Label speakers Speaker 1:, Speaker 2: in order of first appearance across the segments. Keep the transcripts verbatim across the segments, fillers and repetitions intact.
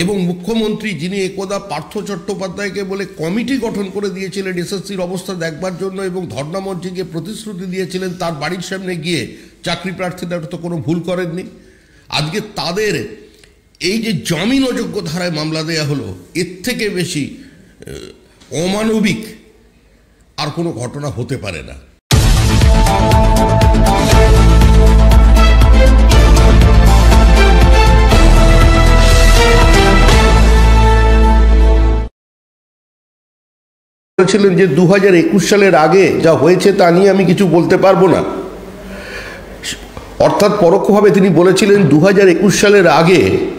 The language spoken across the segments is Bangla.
Speaker 1: এবং মুখ্যমন্ত্রী যিনি একদা পার্থ চট্টোপাধ্যায়কে বলে কমিটি গঠন করে দিয়েছিলেন এসএসসির অবস্থা দেখবার জন্য এবং ধর্ণা মঞ্চে গিয়ে প্রতিশ্রুতি দিয়েছিলেন তার বাড়ির সামনে গিয়ে চাকরি প্রার্থীরা তো কোনো ভুল করেননি। আজকে তাদের এই যে জামিন অযোগ্য ধারায় মামলা দেয়া হলো, এর থেকে বেশি অমানবিক আর কোনো ঘটনা হতে পারে না। বলেছিলেন যে দু হাজার একুশ সালের আগে যা হয়েছে তা নিয়ে আমি কিছু বলতে পারবো না, অর্থাৎ পরোক্ষভাবে তিনি বলেছিলেন দু হাজার একুশ সালের আগে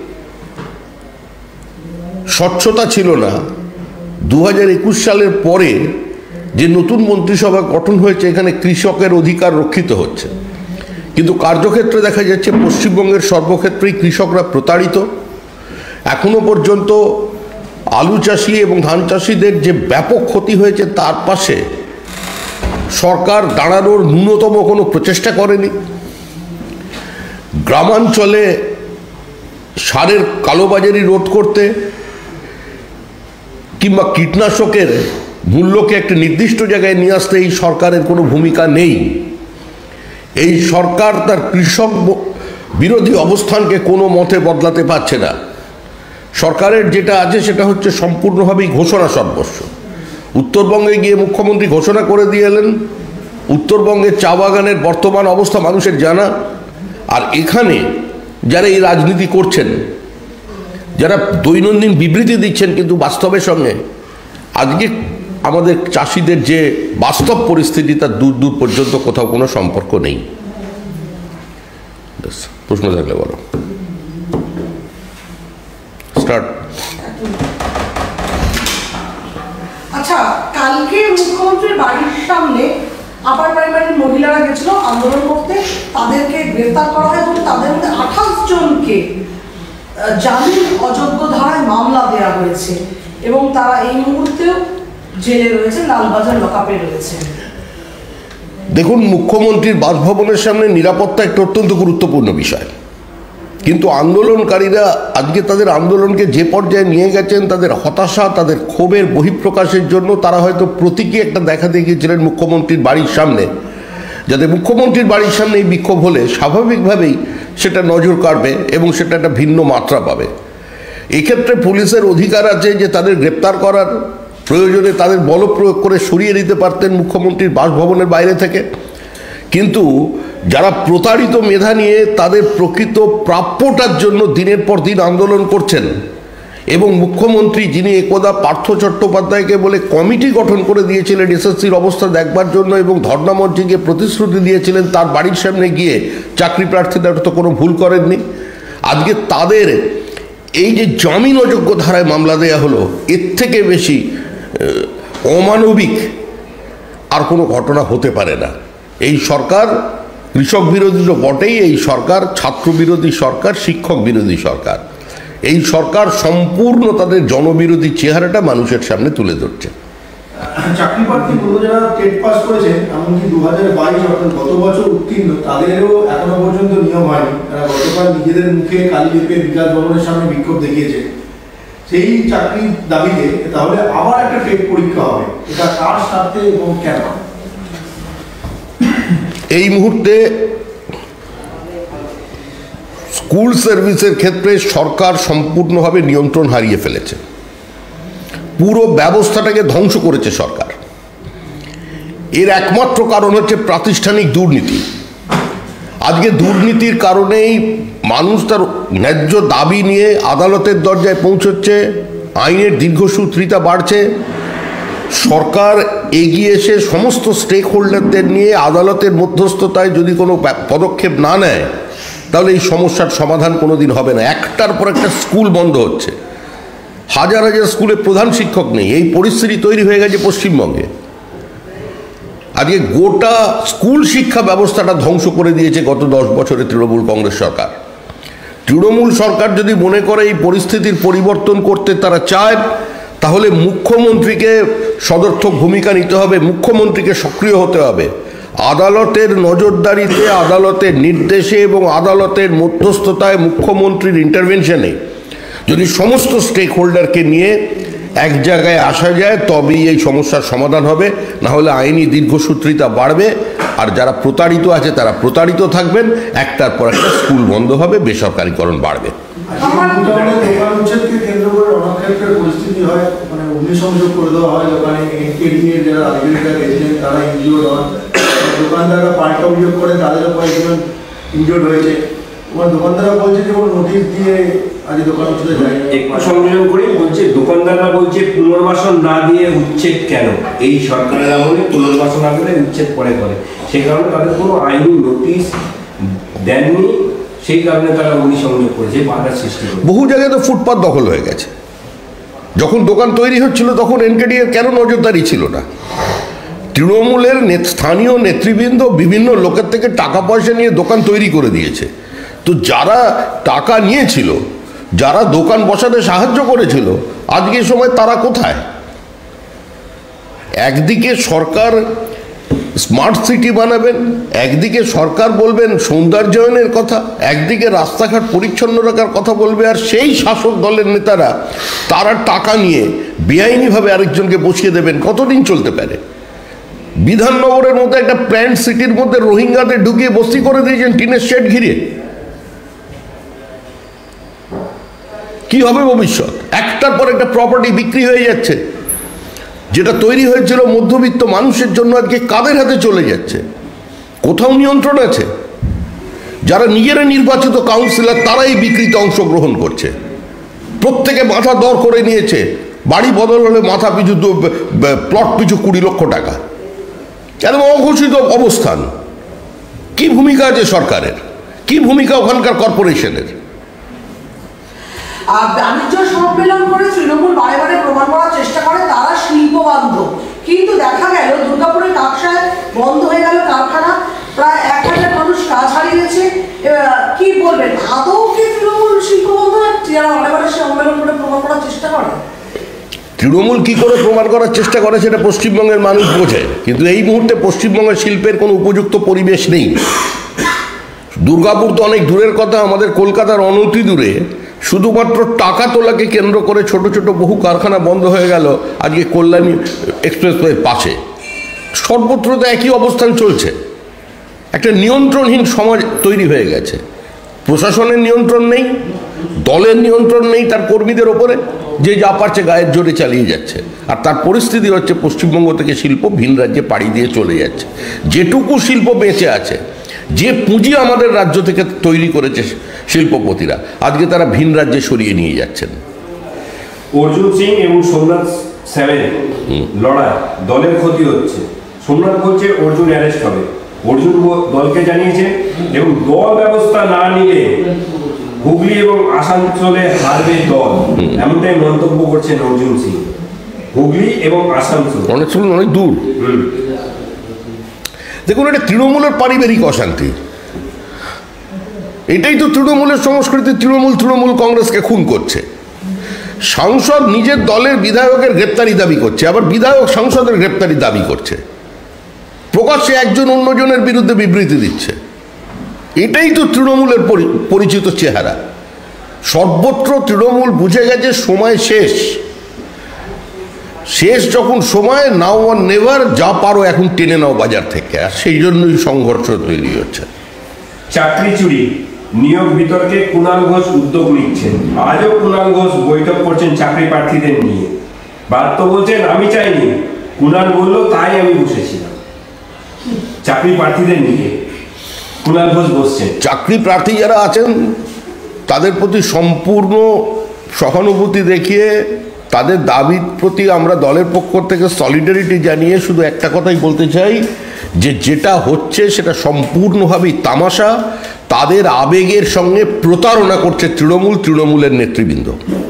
Speaker 1: স্বচ্ছতা ছিল না, দু হাজার একুশ সালের পরে যে নতুন মন্ত্রিসভা গঠন হয়েছে এখানে কৃষকের অধিকার রক্ষিত হচ্ছে। কিন্তু কার্যক্ষেত্রে দেখা যাচ্ছে পশ্চিমবঙ্গের সর্বক্ষেত্রেই কৃষকরা প্রতারিত। এখনো পর্যন্ত আলু চাষি এবং ধান চাষিদের যে ব্যাপক ক্ষতি হয়েছে তার পাশে সরকার দাঁড়ানোর ন্যূনতম কোনো প্রচেষ্টা করেনি। গ্রামাঞ্চলে সারের কালোবাজারি রোধ করতে কিংবা কীটনাশকের মূল্যকে একটি নির্দিষ্ট জায়গায় নিয়ে আসতে এই সরকারের কোনো ভূমিকা নেই। এই সরকার তার কৃষক বিরোধী অবস্থানকে কোনো মতে বদলাতে পারছে না। সরকারের যেটা আছে সেটা হচ্ছে সম্পূর্ণভাবেই ঘোষণা সর্বস্ব। উত্তরবঙ্গে গিয়ে মুখ্যমন্ত্রী ঘোষণা করে দিয়ে এলেন, উত্তরবঙ্গের চা বাগানের বর্তমান অবস্থা মানুষের জানা। আর এখানে যারা এই রাজনীতি করছেন, যারা দৈনন্দিন বিবৃতি দিচ্ছেন কিন্তু বাস্তবের সঙ্গে আজকে আমাদের চাষিদের যে বাস্তব পরিস্থিতি তার দূর দূর পর্যন্ত কোথাও কোনো সম্পর্ক নেই। প্রশ্ন থাকলে বলো। স্টার্ট।
Speaker 2: আচ্ছা, কালকে মুখ্যমন্ত্রীর বাড়ির সামনে আপার প্রাইমারির মহিলারা গেছিল আন্দোলন করতে, তাদেরকে গ্রেফতার করা হয় এবং তাদের মধ্যে আঠাশ জনকে জামিন অযোগ্য ধারায় মামলা দেওয়া হয়েছে এবং তারা এই মুহূর্তেও জেলে রয়েছে, লালবাজার লকআপে রয়েছে।
Speaker 1: দেখুন, মুখ্যমন্ত্রীর বাসভবনের সামনে নিরাপত্তা একটা অত্যন্ত গুরুত্বপূর্ণ বিষয়, কিন্তু আন্দোলনকারীরা আজকে তাদের আন্দোলনকে যে পর্যায়ে নিয়ে গেছেন, তাদের হতাশা, তাদের ক্ষোভের বহিঃপ্রকাশের জন্য তারা হয়তো প্রতীকী একটা দেখা দেখিয়েছিলেন মুখ্যমন্ত্রীর বাড়ির সামনে, যাতে মুখ্যমন্ত্রীর বাড়ির সামনে এই বিক্ষোভ হলে স্বাভাবিকভাবেই সেটা নজর কাড়বে এবং সেটা একটা ভিন্ন মাত্রা পাবে। এক্ষেত্রে পুলিশের অধিকার আছে যে তাদের গ্রেপ্তার করার, প্রয়োজনে তাদের বল প্রয়োগ করে সরিয়ে দিতে পারতেন মুখ্যমন্ত্রীর বাসভবনের বাইরে থেকে। কিন্তু যারা প্রতারিত মেধা নিয়ে তাদের প্রকৃত প্রাপ্যটার জন্য দিনের পর দিন আন্দোলন করছেন এবং মুখ্যমন্ত্রী যিনি একদা পার্থ চট্টোপাধ্যায়কে বলে কমিটি গঠন করে দিয়েছিলেন এসএসসির অবস্থা দেখবার জন্য এবং ধর্ণা মঞ্চে গিয়ে প্রতিশ্রুতি দিয়েছিলেন তার বাড়ির সামনে গিয়ে চাকরি প্রার্থীরা তো কোনো ভুল করেননি। আজকে তাদের এই যে জামিন অযোগ্য ধারায় মামলা দেয়া হলো, এর থেকে বেশি অমানবিক আর কোনো ঘটনা হতে পারে না। এই সরকার কৃষক বিরোধী তো বটেই, এই সরকার ছাত্র বিরোধী সরকার, শিক্ষক বিরোধী সরকার। এই সরকার সম্পূর্ণ তাদের জনবিরোধী চেহারাটা মানুষের সামনে তুলে ধরছে।
Speaker 3: চাকরি প্রার্থী বলবো যারা টেট পাস করেছেন, এমনকি দু হাজার বাইশ অর্থাৎ গত বছর উত্তীর্ণ, তাদেরও এখনো পর্যন্ত নিয়ম হয়নি। তারা গতকাল নিজেদের মুখে কালীদ্বীপের বিকাশ ভবনের সামনে বিক্ষোভ দেখিয়েছে সেই চাকরির দাবিতে। তাহলে আবার একটা টেট পরীক্ষা হবে, এটা কার সাথে এবং কেন?
Speaker 1: এই মুহূর্তে স্কুল সার্ভিসের ক্ষেত্রে সরকার সম্পূর্ণভাবে নিয়ন্ত্রণ হারিয়ে ফেলেছে, পুরো ব্যবস্থাটাকে ধ্বংস করেছে সরকার। এর একমাত্র কারণ হচ্ছে প্রাতিষ্ঠানিক দুর্নীতি। আজকে দুর্নীতির কারণেই মানুষ তার ন্যায্য দাবি নিয়ে আদালতের দরজায় পৌঁছচ্ছে, আইনের দীর্ঘসূত্রিতা বাড়ছে। সরকার এগিয়ে এসে সমস্ত স্টেক হোল্ডারদের নিয়ে আদালতের মধ্যস্থতায় যদি কোনো পদক্ষেপ না নেয় তাহলে এই সমস্যার সমাধান কোনো দিন হবে না। একটার পর একটা স্কুল বন্ধ হচ্ছে, হাজার হাজার স্কুলে প্রধান শিক্ষক নেই। এই পরিস্থিতি তৈরি হয়ে গেছে পশ্চিমবঙ্গে। আজকে গোটা স্কুল শিক্ষা ব্যবস্থাটা ধ্বংস করে দিয়েছে গত দশ বছরে তৃণমূল কংগ্রেস সরকার। তৃণমূল সরকার যদি মনে করে এই পরিস্থিতির পরিবর্তন করতে তারা চায়, তাহলে মুখ্যমন্ত্রীকে সদর্থক ভূমিকা নিতে হবে, মুখ্যমন্ত্রীকে সক্রিয় হতে হবে। আদালতের নজরদারিতে, আদালতের নির্দেশে এবং আদালতের মধ্যস্থতায়, মুখ্যমন্ত্রীর ইন্টারভেনশনে যদি সমস্ত স্টেক হোল্ডারকে নিয়ে এক জায়গায় আসা যায় তবেই এই সমস্যার সমাধান হবে, না হলে আইনি দীর্ঘসূত্রিতা বাড়বে, আর যারা প্রতারিত আছে তারা প্রতারিত থাকবেন, একটার পর একটা স্কুল বন্ধ হবে, বেসরকারীকরণ বাড়বে।
Speaker 3: দোকান উচ্ছেদকে কেন্দ্র করে অনেক ক্ষেত্রে পরিস্থিতি হয়, মানে অগ্নিসংযোগ করে দেওয়া হয় দোকানে, এনকেডি এর যারা আধিকারিকরা গেছিলেন তারা ইনজিওর্ড হন, দোকানদাররা পাল্টা অভিযোগ করে তাদের উপর একজন ইনজিওর্ড হয়েছে। তোমার দোকানদাররা বলছে যে নোটিশ দিয়ে আজ দোকান উচ্ছেদে যায়।
Speaker 4: একটু সংযোজন করে বলছে, দোকানদাররা বলছে পুনর্বাসন না দিয়ে উচ্ছেদ কেন? এই সরকারের আমলে পুনর্বাসন না করে উচ্ছেদ পরে করে, সেই কারণে তাদের কোনো আইনি নোটিশ দেননি, সেই কারণে তারা অগ্নিসংযোগ করেছে, বাধার সৃষ্টি করে।
Speaker 1: বহু জায়গায় তো ফুটপাত দখল হয়ে গেছে। যখন দোকান তৈরি হচ্ছিল তখন এনকেডি এর কেন নজরদারি ছিল না? তৃণমূলের স্থানীয় নেতৃবৃন্দ বিভিন্ন লোকের থেকে টাকা পয়সা নিয়ে দোকান তৈরি করে দিয়েছে। তো যারা টাকা নিয়েছিল, যারা দোকান বসাতে সাহায্য করেছিল, আজকের সময় তারা কোথায়? একদিকে সরকার স্মার্ট সিটি বানাবেন, একদিকে সরকার বলবেন সৌন্দর্যায়নের কথা, একদিকে রাস্তাঘাট পরিচ্ছন্ন রাখার কথা বলবে, আর সেই শাসক দলের নেতারা তারা টাকা নিয়ে বেআইনিভাবে আরেকজনকে বসিয়ে দেবেন। কতদিন চলতে পারে? বিধাননগরের মধ্যে একটা প্ল্যান্ট সিটির মধ্যে রোহিঙ্গাদের ঢুকিয়ে বস্তি করে দিয়েছেন টিনের শেড ঘিরে। কি হবে ভবিষ্যৎ? একটার পর একটা প্রপার্টি বিক্রি হয়ে যাচ্ছে, যেটা তৈরি হয়েছিল মধ্যবিত্ত মানুষের জন্য আজকে কাদের হাতে চলে যাচ্ছে? কোথাও নিয়ন্ত্রণ আছে? যারা নিজেরা নির্বাচিত কাউন্সিলর তারাই বিক্রিতে অংশগ্রহণ করছে। প্রত্যেকে মাথা দর করে নিয়েছে, বাড়ি বদল হলে মাথা পিছু প্লট পিছু কুড়ি লক্ষ টাকা। একদম অঘোষিত অবস্থান। কি ভূমিকা আছে সরকারের? কি ভূমিকা ওখানকার কর্পোরেশনের?
Speaker 2: বাণিজ্য সম্মেলন করে তৃণমূল বারে বারে প্রমাণ করার চেষ্টা করে তারা শিল্প বান্ধব, কিন্তু দেখা গেল দুর্গাপুরের কাকসায় বন্ধ হয়ে গেল কারখানা, প্রায় এক হাজার মানুষ কাজ হারিয়েছে। কি বলবেন, আদৌ কি তৃণমূল শিল্প বন্ধ? যারা বারে বারে সম্মেলন করে প্রমাণ করার চেষ্টা করে,
Speaker 1: তৃণমূল কি করে প্রমাণ করার চেষ্টা করে সেটা পশ্চিমবঙ্গের মানুষ বোঝে, কিন্তু এই মুহূর্তে পশ্চিমবঙ্গের শিল্পের কোনো উপযুক্ত পরিবেশ নেই। দুর্গাপুর তো অনেক দূরের কথা, আমাদের কলকাতার অনতি দূরে শুধুমাত্র টাকা তোলাকে কেন্দ্র করে ছোট ছোট বহু কারখানা বন্ধ হয়ে গেল আজকে কল্যাণী এক্সপ্রেসওয়ের পাশে। সর্বত্র তো একই অবস্থান চলছে। একটা নিয়ন্ত্রণহীন সমাজ তৈরি হয়ে গেছে। প্রশাসনের নিয়ন্ত্রণ নেই, দলের নিয়ন্ত্রণ নেই তার কর্মীদের ওপরে, যে যা পারছে গায়ের জোরে চালিয়ে যাচ্ছে। আর তার পরিস্থিতি হচ্ছে পশ্চিমবঙ্গ থেকে শিল্প ভিন রাজ্যে পাড়ি দিয়ে চলে যাচ্ছে। যেটুকু শিল্প বেঁচে আছে, যে পুঁজি আমাদের রাজ্য থেকে তৈরি করেছে শিল্পপতিরা, আজকে তারা ভিন রাজ্যে সরিয়ে নিয়ে যাচ্ছেন।
Speaker 4: অর্জুন সিং এবং সোমনাথ স্যারের লড়াই, দলের ক্ষতি হচ্ছে। সোমনাথ বলছে অর্জুন অ্যারেস্ট হবে, অর্জুন দলকে জানিয়েছে, এবং দল ব্যবস্থা না নিলে হুগলি এবং আসানসোলে হারবে দল, এমনটাই মন্তব্য করছেন অর্জুন সিং। হুগলি এবং আসানসোল
Speaker 1: অনেক সময় অনেক দূর। দেখুন, এটা তৃণমূলের পারিবারিক অশান্তি। এটাই তো তৃণমূলের সংস্কৃতি। তৃণমূল তৃণমূল কংগ্রেসকে খুন করছে। সাংসদ নিজের দলের বিধায়কের গ্রেপ্তারি দাবি করছে, আবার বিধায়ক সাংসদের গ্রেপ্তারি দাবি করছে, প্রকাশ্যে একজন অন্যজনের বিরুদ্ধে বিবৃতি দিচ্ছে। এটাই তো তৃণমূলের পরিচিত চেহারা। সর্বত্র তৃণমূল বুঝে গেছে সময় শেষ। শেষ যখন সময়, নাও আর নেভার, যা পারো এখন টেনে নাও বাজার থেকে। আর সেই জন্যই সংঘর্ষ তৈরি হচ্ছে।
Speaker 4: চাকরি চুরি নিয়োগ বিতর্কে কুণাল ঘোষ উদ্যোগ নিচ্ছেন। আজও কুণাল ঘোষ বৈঠক করছেন চাকরি প্রার্থীদের নিয়ে। বার্ত বলছেন, আমি চাইনি, কুণাল বলল তাই আমি বসেছিলাম। চাকরি প্রার্থীদের নিয়ে কুণাল ঘোষ বসছেন।
Speaker 1: চাকরি প্রার্থী যারা আছেন তাদের প্রতি সম্পূর্ণ সহানুভূতি দেখিয়ে তাদের দাবির প্রতি আমরা দলের পক্ষ থেকে সলিডারিটি জানিয়ে শুধু একটা কথাই বলতে চাই, যে যেটা হচ্ছে সেটা সম্পূর্ণভাবেই তামাশা। তাদের আবেগের সঙ্গে প্রতারণা করছে তৃণমূল, তৃণমূলের নেতৃবৃন্দ।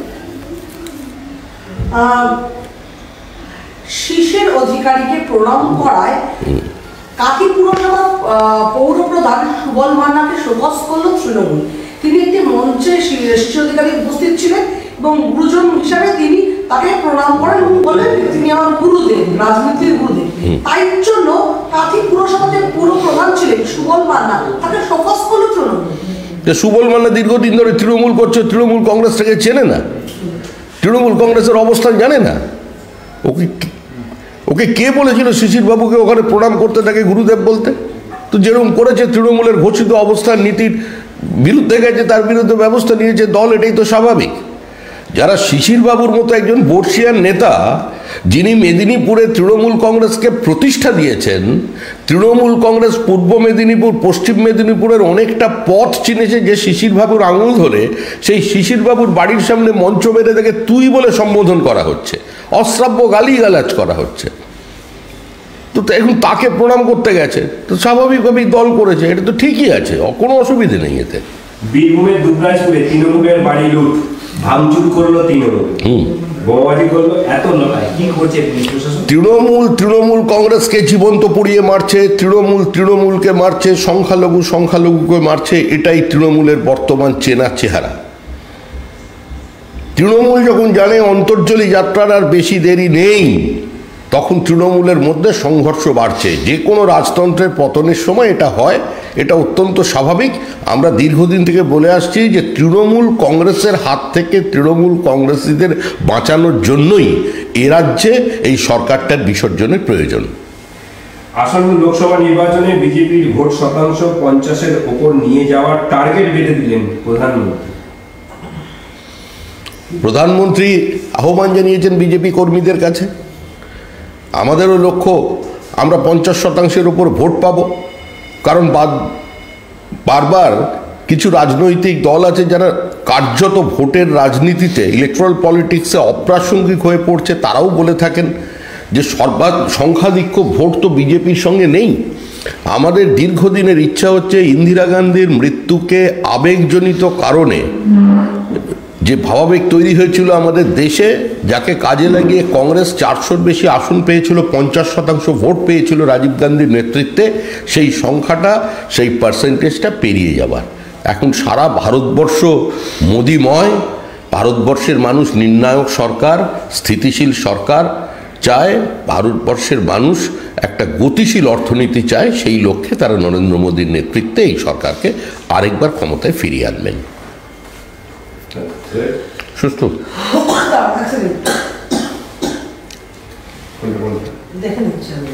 Speaker 2: শীর্ষের অধিকারীকে প্রণাম করায় কাকি পুরসভা পৌর প্রধান সুবল মান্নাকে শোকজ করল তৃণমূল। তিনি একটি মঞ্চে শীর্ষ অধিকারী উপস্থিত ছিলেন এবং গুরুজন হিসাবে তিনি তাকে প্রণাম করেন এবং বলেন তিনি আমার গুরুদেব, রাজনীতির গুরুদেব। তাই জন্য কাকি পুরসভা যে পুরো প্রধান ছিলেন সুবল মান্না, তাকে শোকজ করল তৃণমূল।
Speaker 1: যে সুবল মান্না দীর্ঘদিন ধরে তৃণমূল করছে, তৃণমূল কংগ্রেসটাকে চেনে না, তৃণমূল কংগ্রেসের অবস্থান জানে না। ওকে ওকে কে বলেছিল শিশির বাবুকে ওখানে প্রণাম করতে, তাকে গুরুদেব বলতে? তো যেরকম করেছে, তৃণমূলের ঘোষিত অবস্থান নীতির বিরুদ্ধে গেছে, তার বিরুদ্ধে ব্যবস্থা নিয়েছে দল, এটাই তো স্বাভাবিক। যারা শিশির বাবুর মতো একজন বর্ষিয়ান নেতা, যিনি মেদিনীপুরে তৃণমূল কংগ্রেসকে প্রতিষ্ঠা দিয়েছেন, তৃণমূল কংগ্রেস পূর্ব মেদিনীপুর পশ্চিম মেদিনীপুরের অনেকটা পথ চিনেছে যে শিশির বাবুর আঙুল ধরে, সেই শিশির বাবুর বাড়ির সামনে মঞ্চ বেঁধে থেকে তুই বলে সম্বোধন করা হচ্ছে, অশ্রাব্য গালিগালাজ করা হচ্ছে। তো এখন তাকে প্রণাম করতে গেছে, তো স্বাভাবিকভাবেই দল করেছে, এটা তো ঠিকই আছে, কোনো অসুবিধে নেই এতে।
Speaker 4: বীরভূমের দুবরাজপুরে তৃণমূলের বাড়ি লুট, ভাঙচুর করলো তৃণমূল, বোমাবাজি করলো, এত নয় কি করছে পুলিশ প্রশাসন?
Speaker 1: তৃণমূল তৃণমূল কংগ্রেসকে জীবন্ত পুড়িয়ে মারছে, তৃণমূল তৃণমূলকে মারছে, সংখ্যালঘু সংখ্যালঘুকে মারছে, এটাই তৃণমূলের বর্তমান চেনা চেহারা। তৃণমূল যখন জানে অন্তর্জলী যাত্রার আর বেশি দেরি নেই, তখন তৃণমূলের মধ্যে সংঘর্ষ বাড়ছে। যে কোনো রাজতন্ত্রের পতনের সময় এটা হয়, এটা অত্যন্ত স্বাভাবিক। আমরা দীর্ঘদিন থেকে বলে আসছি যে তৃণমূল কংগ্রেসের হাত থেকে তৃণমূল কংগ্রেসীদের বাঁচানোর জন্যই এ রাজ্যে এই সরকারটার বিসর্জনের প্রয়োজন।
Speaker 4: আসন্ন লোকসভা নির্বাচনে বিজেপির ভোট শতাংশ পঞ্চাশের ওপর নিয়ে যাওয়ার টার্গেট বেঁধে দিলেন প্রধানমন্ত্রী।
Speaker 1: প্রধানমন্ত্রী আহ্বান জানিয়েছেন বিজেপি কর্মীদের কাছে, আমাদেরও লক্ষ্য আমরা পঞ্চাশ শতাংশের উপর ভোট পাব। কারণ বারবার কিছু রাজনৈতিক দল আছে যারা কার্যত ভোটের রাজনীতিতে, ইলেকট্রাল পলিটিক্সে অপ্রাসঙ্গিক হয়ে পড়ছে। তারাও বলে থাকেন যে সর্বা সংখ্যাধিক্য ভোট তো বিজেপির সঙ্গে নেই। আমাদের দীর্ঘদিনের ইচ্ছা হচ্ছে ইন্দিরা গান্ধীর মৃত্যুকে আবেগজনিত কারণে যে ভাবাবেগ তৈরি হয়েছিল আমাদের দেশে, যাকে কাজে লাগিয়ে কংগ্রেস চারশোর বেশি আসন পেয়েছিল, পঞ্চাশ শতাংশ ভোট পেয়েছিল রাজীব গান্ধীর নেতৃত্বে, সেই সংখ্যাটা, সেই পার্সেন্টেজটা পেরিয়ে যাবার। এখন সারা ভারতবর্ষ মোদিময়, ভারতবর্ষের মানুষ নির্ণায়ক সরকার, স্থিতিশীল সরকার চায়, ভারতবর্ষের মানুষ একটা গতিশীল অর্থনীতি চায়। সেই লক্ষ্যে তারা নরেন্দ্র মোদীর নেতৃত্বে এই সরকারকে আরেকবার ক্ষমতায় ফিরিয়ে আনবেন। সুস্থ
Speaker 2: দেখে নিচ্ছি আমি।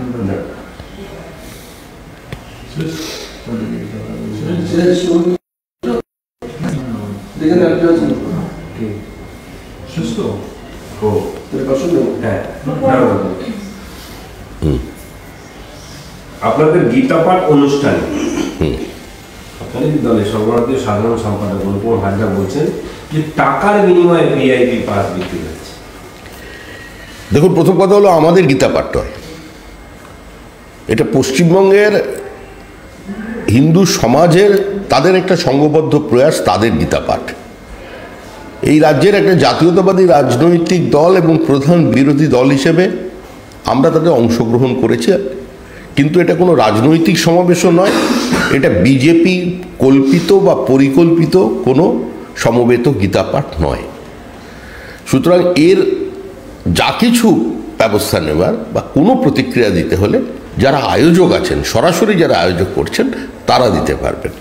Speaker 4: আপনাদের গীতা পাঠ অনুষ্ঠানে আপনাদের দলের সর্বভারতীয় সাধারণ সম্পাদক অনুপম হাজরা বলছেন যে টাকার বিনিময়ে ভিআইপি পাস বিক্রি হচ্ছে।
Speaker 1: দেখুন, প্রথম কথা হলো আমাদের গীতা পাঠ নয়, এটা পশ্চিমবঙ্গের হিন্দু সমাজের তাদের একটা সংঘবদ্ধ প্রয়াস, তাদের গীতা পাঠ। এই রাজ্যের একটা জাতীয়তাবাদী রাজনৈতিক দল এবং প্রধান বিরোধী দল হিসেবে আমরা তাতে অংশগ্রহণ করেছি, কিন্তু এটা কোনো রাজনৈতিক সমাবেশও নয়, এটা বিজেপি কল্পিত বা পরিকল্পিত কোনো সমবেত গীতাপাঠ নয়। সুতরাং এর যা কিছু ব্যবস্থা নেবার বা কোনো প্রতিক্রিয়া দিতে হলে যারা আয়োজক আছেন, সরাসরি যারা আয়োজক করছেন, তারা দিতে পারবেন।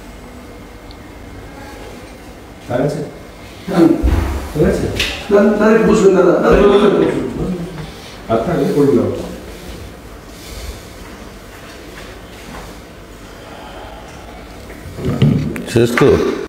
Speaker 1: শেষ তো।